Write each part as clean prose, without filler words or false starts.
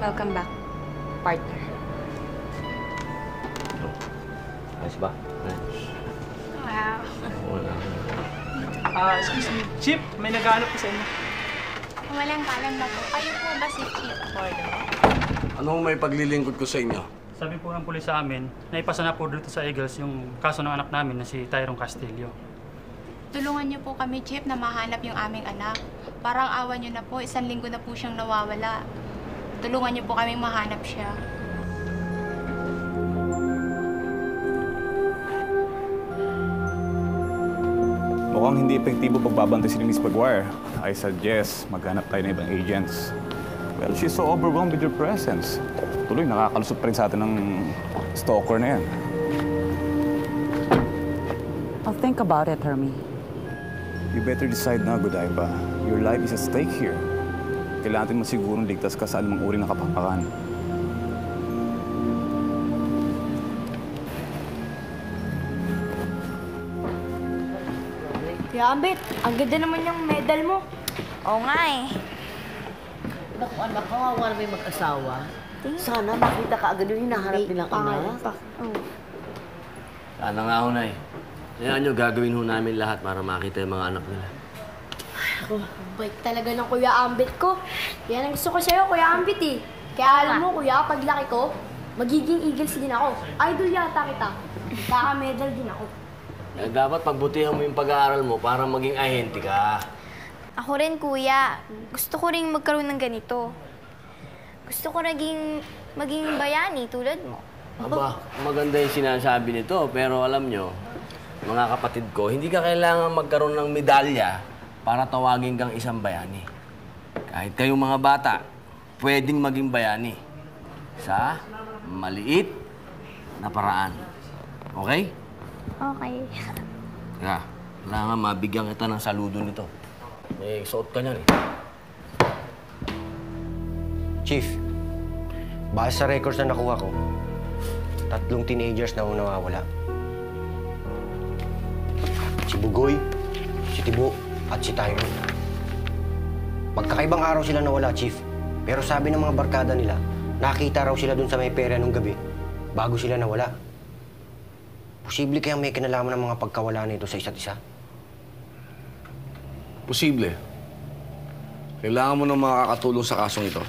Welcome back, partner. Ayos ba? Wow. Wala. Excuse me, Chip, may naghahanap po sa inyo. Walang kalan na po. Kayo po ba si Chief Bordo? Ano may paglilingkod ko sa inyo? Sabi po ng pulis sa amin, naipasa na po dito sa Eagles yung kaso ng anak namin na si Tyrone Castillo. Tulungan niyo po kami, Chief, na mahanap yung aming anak. Parang awa niyo na po, 1 linggo na po siyang nawawala. Tulungan niyo po kami mahanap siya. Mukhang hindi epektibo pagbabantay si Miss Maguire. I suggest maghanap tayo ng ibang agents. Well, she's so overwhelmed with your presence. Tuloy, nakakalusot pa rin sa atin ng stalker na yan. I'll think about it, Hermie. You better decide na, Godiva. Your life is at stake here. Kailangan natin masigurong ligtas ka sa anumang uri ng kapakapan. Kuya Ambit, ang ganda naman yung medal mo. Oo nga eh. Naku anak, kawawa na may mag-asawa. Sana makita ka agad yung hinahanap nilang anak. Sana nga ho, Nay. Kaya nyo, gagawin ho namin lahat para makita yung mga anak nila. Ako, bait talaga ng Kuya Ambit ko. Yan ang gusto ko sa'yo, Kuya Ambit eh. Kaya alam mo, Kuya, paglaki ko, magiging Eagles din ako. Idol yata kita. Kaka-medal din ako. Eh, dapat pagbutihan mo yung pag-aaral mo para maging ahente ka. Ako rin, Kuya. Gusto ko rin magkaroon ng ganito. Gusto ko maging bayani tulad mo. Aba, maganda yung sinasabi nito, pero alam nyo, mga kapatid ko, hindi ka kailangan magkaroon ng medalya para tawagin kang isang bayani. Kahit kayong mga bata, pwedeng maging bayani sa maliit na paraan. Okay? Okay. Kaya, kailangan mabigyan kita ng saludo nito. May suot ka niyan eh. Chief, base sa records na nakuha ko, 3 teenagers na nawawala. Si Bugoy, si Tibo, at si Tyrone. Magkakaibang araw sila nawala, Chief. Pero sabi ng mga barkada nila, nakita raw sila dun sa may pera nung gabi bago sila nawala. Posible kaya may kinalaman ng mga pagkawala nito sa isa't isa? Posible. Kailangan mo ng makakatulong sa kasong ito.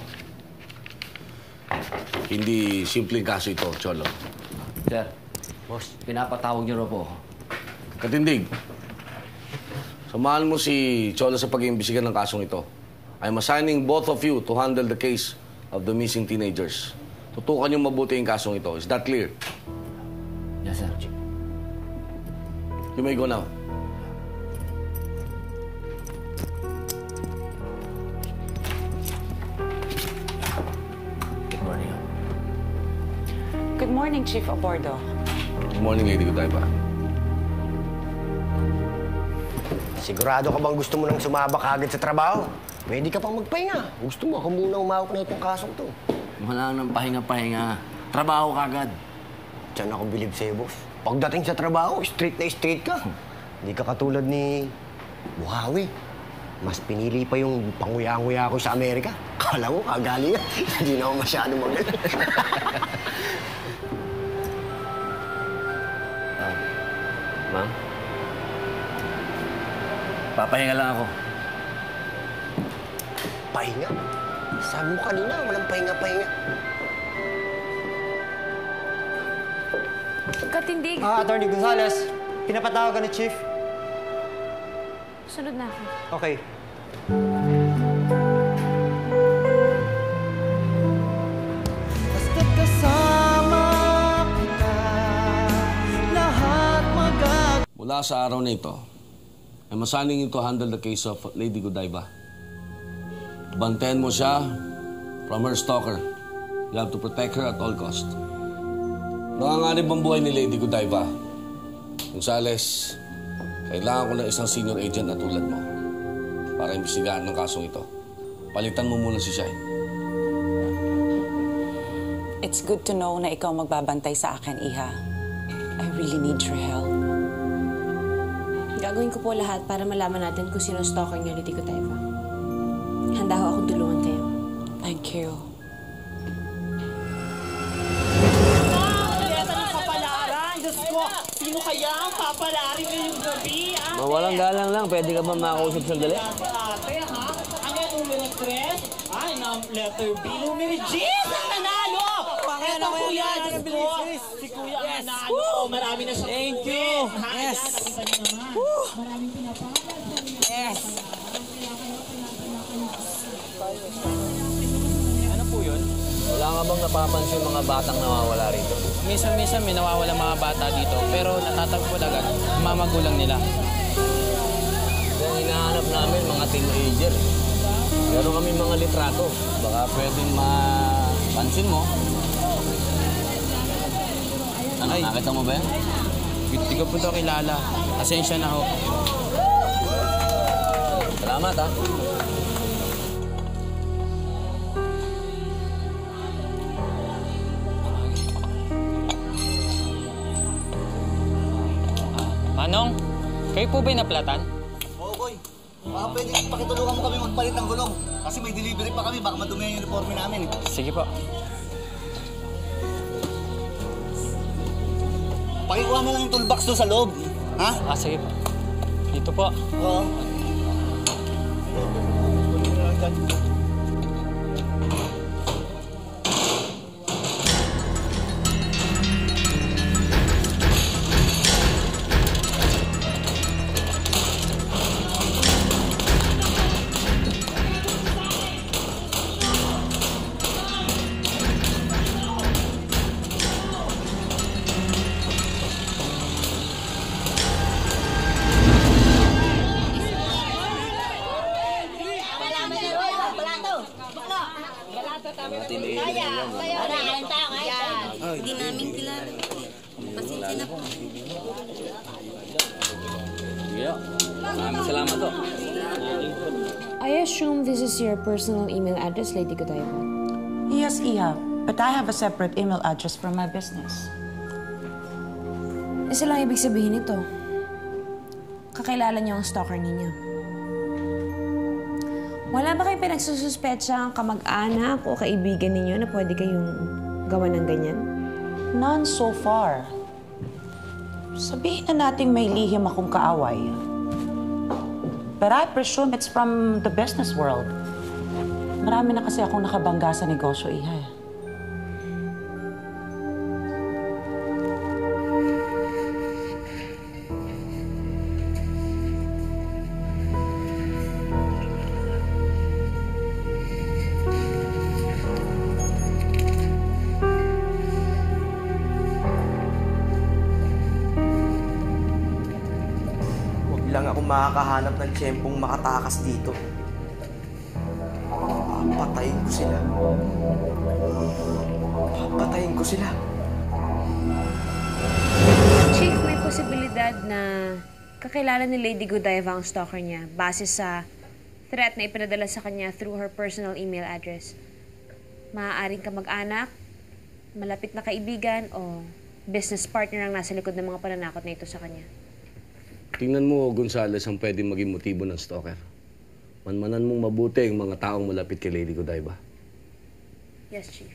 Hindi simpleng kaso ito, Cholo. Sir, boss, pinapatawag niyo raw po. Katindig, samahan mo si Cholo sa pag-iimbestiga ng kasong ito. I'm assigning both of you to handle the case of the missing teenagers. Tutukan niyo mabuti yung kasong ito. Is that clear? Yes, sir. You may go now. Good morning. Good morning, Chief Abordo. Good morning, Lady Godiva. Sigurado ka bang gusto mo nang sumabak agad sa trabaho? Pwede ka pang magpahinga. Gusto mo, ako muna umawak na itong kasong to. Wala nang pahinga-pahinga. Trabaho kagad. Diyan ako bilib sa'yo, boss. Pagdating sa trabaho, straight na straight ka. Hindi ka katulad ni Buhawi. Mas pinili pa yung panguya-nguya ko sa Amerika. Kala mo, kagalingan. Hindi na ako masyado magaling. Ma'am? Papahinga lang ako. Pahinga? Sabi mo kanina, walang pahinga-pahinga. Katindig. Attorney Gonzales, pinapatawag ka ni Chief. Sunod na ako. Okay. Basta't kasama kita, lahat Mula sa araw na ito, I'm assigning you to handle the case of Lady Godiva. Bantayan mo siya from her stalker. You have to protect her at all cost. Nanganganib ang buhay ni Lady Godiva. Gonzales, kailangan ko ng isang senior agent na tulad mo para imbestigahan ng kasong ito. Palitan mo muna si Shai. It's good to know na ikaw magbabantay sa akin, Iha. I really need your help. Gagawin ko po lahat para malaman natin kung sino stalker niya ni Tico Taifa. Handa ho akong tulungan kayo. Thank you. kaya ang papalarin ngayong gabi, ate? Mawalang galang lang. Pwede ka ba makausap sandali? Ate, ha? Ang numero 3 ay letter B. Numero G ang nanalo! Ito, kuya, Diyos ko. Si kuya ang nanalo. Oh, marami na siyang Thank you. Yes. Nakita niyo naman. Maraming pinapagod. Yes. Ano po yun? Wala ka bang napapansin mga batang nawawala rito? Minsan may nawawala mga bata dito, pero natatagpo agad ang mga magulang nila. Kaya hinahanap namin mga teenager. Meron kami mga litrato. Baka pwedeng mapansin mo. Ano, nakita mo ba yan? Hindi ko po ito kilala. Asensya na ho. Salamat, ha? Manong, kayo po ba'y naplatan? Oo, boy. Baka pwede pakitulungan mo kami magpalit ng gulong. Kasi may delivery pa kami, baka madumi yung uniforme namin. Sige po. Pakikuha na lang yung toolbox doon sa loob. Ha? Sige po. Dito po. Oo. Hindi namin kilala. Pasensya na po. Maraming salamat to. I assume this is your personal email address, Lady Godiva. Yes, Iha. But I have a separate email address for my business. Isa lang ibig sabihin nito. Kakilala niyo ang stalker ninyo. Wala ba kayo pinagsususpecha ang kamag-anak o kaibigan ninyo na pwede kayong gawa ng ganyan? None so far. Sabihin na natin may lihim akong kaaway. But I presume it's from the business world. Marami na kasi akong nakabangga sa negosyo, Iha. Lang ako makakahanap ng tiyempong makatakas dito. Papatayin ko sila. Papatayin ko sila. Chief, may posibilidad na kakilala ni Lady Godiva ang stalker niya base sa threat na ipinadala sa kanya through her personal email address. Maaaring kamag-anak, malapit na kaibigan, o business partner ang nasa likod ng mga pananakot na ito sa kanya. Tingnan mo, Gonzales, ang pwedeng maging motibo ng stalker. Manmanan mong mabuti ang mga taong malapit kay Lady Godiva. Yes, Chief.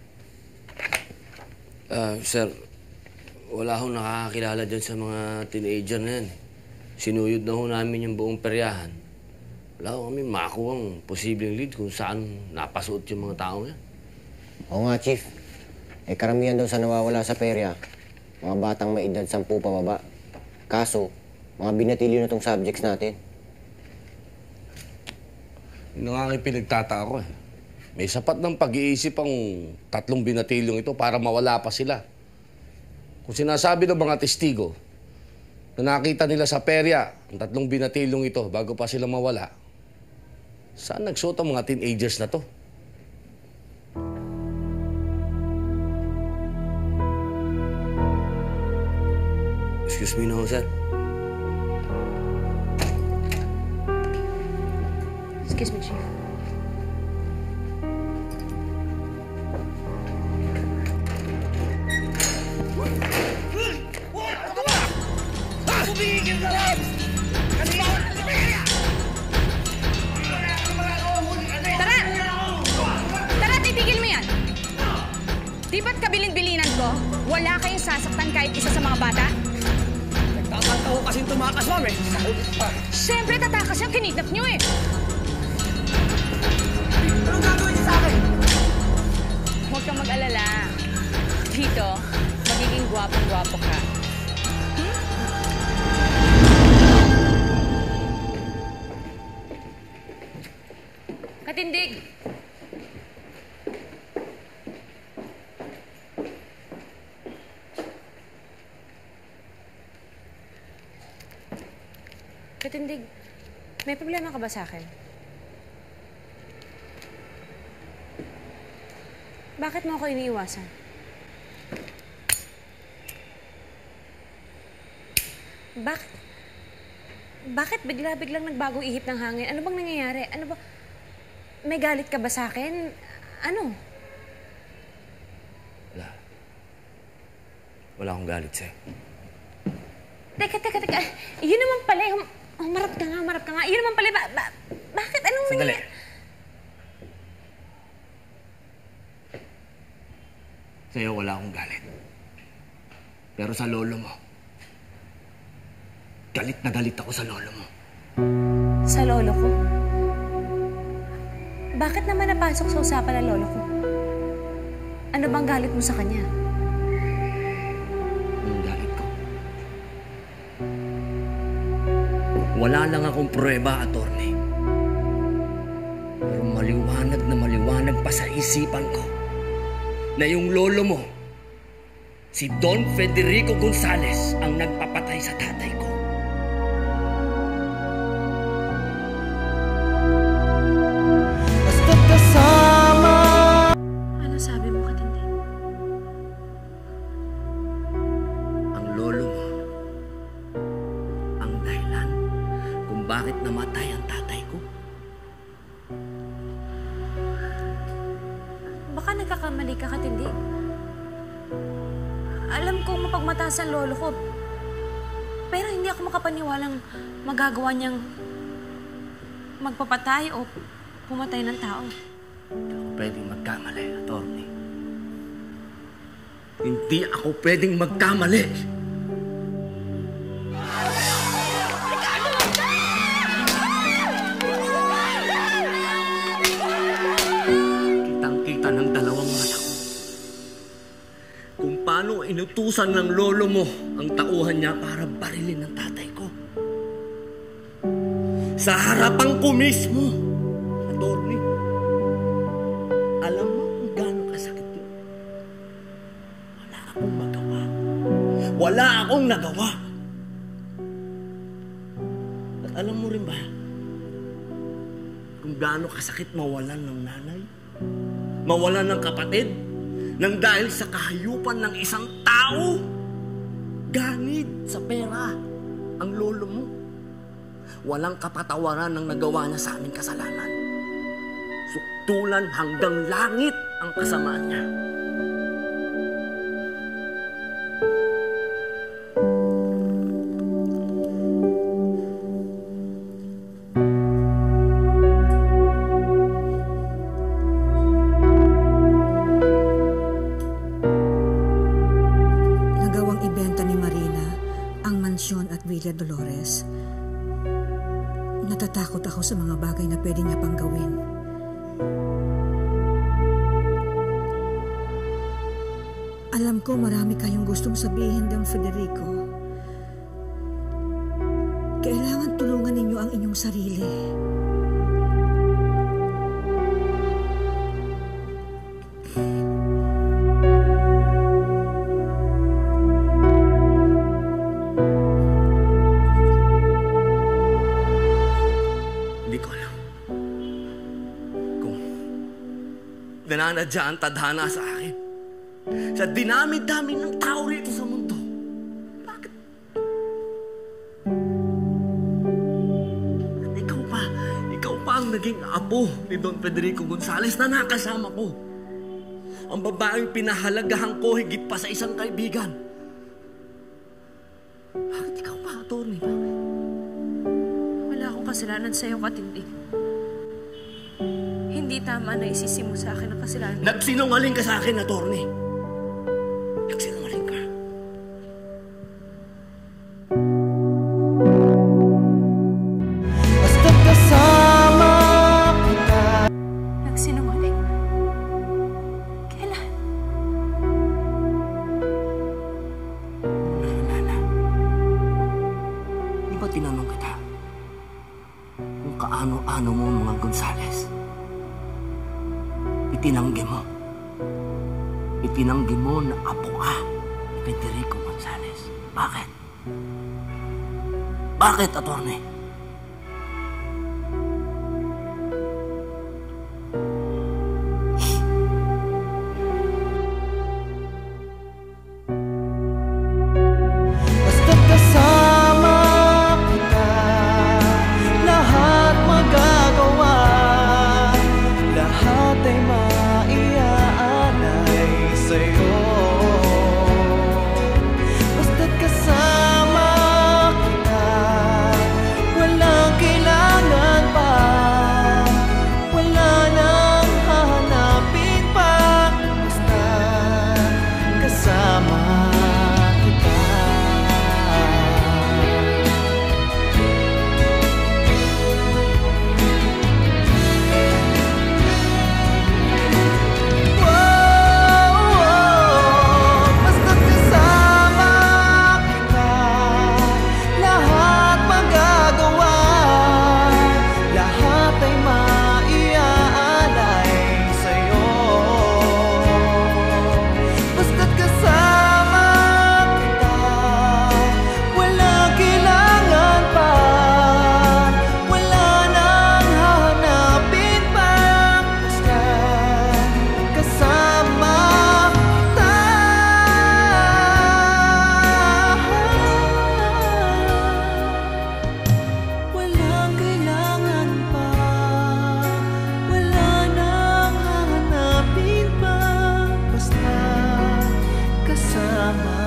Sir, wala akong nakakakilala dyan sa mga teenager na yan. Sinuyod na ho namin yung buong peryahan. Wala ko kami makakuha ang posibleng lead kung saan napasuot yung mga tao yan. Oo nga, Chief. Karamihan daw sa nawawala sa perya, mga batang may edad 10 pababa. Kaso, mga binatilyo na tong subjects natin. Yun nga ang pinagtataka ko eh. May sapat ng pag-iisip ang 3 binatilyong ito para mawala pa sila. Kung sinasabi ng mga testigo na nakita nila sa perya ang 3 binatilyong ito bago pa sila mawala, saan nagsuot ang mga teenagers na to? Excuse me, no, sir. Excuse me, Chief. Tumigil ka lang! Tara! Tara, titigil mo yan! Di ba't kabilin-bilinan ko? Wala kayong sasaktan kahit isa sa mga bata? ako kasing tumakas, ma'am eh. Siyempre, tatakas yung kinidnap niyo eh. Anong gagawin niyo sa akin? Huwag kang mag-alala. Dito, magiging gwapong-gwapo ka. Katindig! Katindig, may problema ka ba sa akin? Bakit mo ako iniiwasan? Bakit bigla-biglang nagbagong ihip ng hangin? Ano bang nangyayari? Ano ba? May galit ka ba sa akin? Ano? Wala akong galit sa'yo. Teka. Yun naman pala. Humarap ka nga. Yun naman pala. Bakit? Anong Sandali. Sa'yo wala akong galit. Pero sa lolo mo, galit na galit ako sa lolo mo. Sa lolo ko? Bakit naman napasok sa usapan ng lolo ko? Ano bang galit mo sa kanya? Anong galit ko? Wala lang akong pruweba, attorney. Pero maliwanag pa sa isipan ko na yung lolo mo, si Don Federico Gonzales, ang nagpapatay sa tatay ko. Basta't kasama. Ano sabi mo, Katindig? Ang lolo mo, ang dahilan kung bakit namatay ang tatay ko. Baka nagkakamali ka, Katindig. Alam kong mapagmataas ang lolo ko. Pero hindi ako makapaniwalang magagawa niyang magpapatay o pumatay ng tao. Hindi ako pwedeng magkamali, attorney. Hindi ako pwedeng magkamali. Kitang-kita ng dalawang mata ko kung paano inutusan ng lolo mo ang tauhan niya para barilin ng tatay ko. Sa harapan ko mismo, attorney. Alam mo kung gaano kasakit yun? Wala akong magawa. Wala akong nagawa. At alam mo rin ba kung gaano kasakit mawalan ng nanay? Mawalan ng kapatid? Nang dahil sa kahayupan ng isang tao? Ganid sa pera ang lolo mo. Walang kapatawaran ng nagawa niya sa aming kasalanan. Suktulan hanggang langit ang kasamaan niya. Nagawang ibenta ni Marina ang mansyon at Villa Dolores. Natatakot ako sa mga bagay na pwede niya pang gawin. Alam ko marami kayong gustong sabihin, Don Federico. Kailangan tulungan ninyo ang inyong sarili. Hindi ko alam kung nananadya ang tadhana sa akin. Sa dinami-dami ng tao rito sa mundo. Bakit? At ikaw pa ang naging apo ni Don Federico Gonzales na nakasama ko. Ang babaeng pinahalagahan ko higit pa sa isang kaibigan. Bakit ikaw pa, attorney? Wala akong kasalanan sa'yo, Katindig. Hindi tama na isisi mo sa akin ang kasalanan. Nagsinungaling ka sa akin, attorney. Nagsinungaling ka. itinanggi mo. Itinanggi mo na apo ka ni Federico Gonzales. Bakit? Bakit, attorney? Basta't kasama kita, lahat magagawa, lahat ay maiaalay sa'yo. Basta't kasama kita, walang kailangan pa, wala nang hahanapin pa. Basta kasama kita. Basta't kasama kita, lahat magagawa, lahat ay maiaalay sa'yo. Basta't kasama kita, walang kailangan pa, wala nang hahanapin pa. Basta kasama kita. Walang kailangan pa, wala nang hahanapin pa. Basta kasama.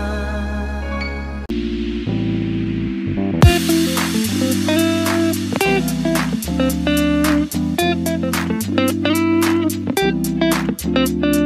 Thank you.